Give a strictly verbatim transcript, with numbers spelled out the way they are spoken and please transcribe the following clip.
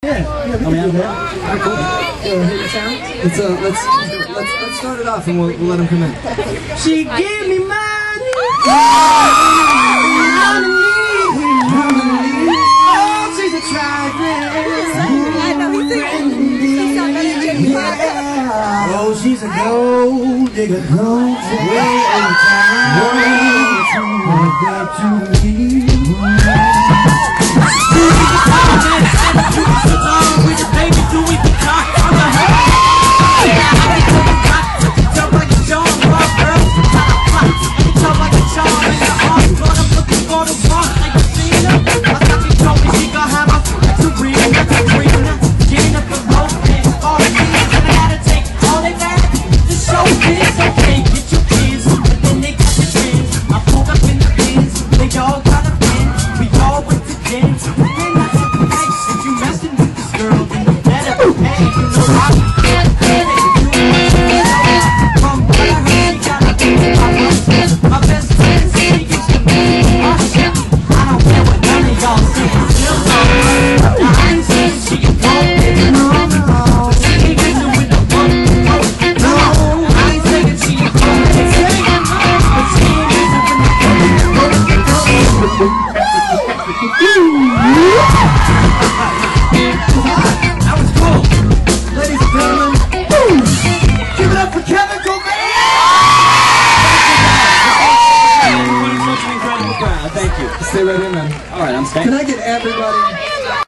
Yeah, yeah, we oh, can do yeah? that. Alright, cool. Uh, hit the sound. Let's, uh, let's, let's, let's start it off and we'll, we'll let him come in. She give me money. Oh, she's a trifling. Oh, she's a gold digger. Gold digger. Way over time. Way to me. That was cool. Ladies and gentlemen, give it up for Kevin Covais! Thank you. Stay right in, man. Alright, I'm staying. Can I get everybody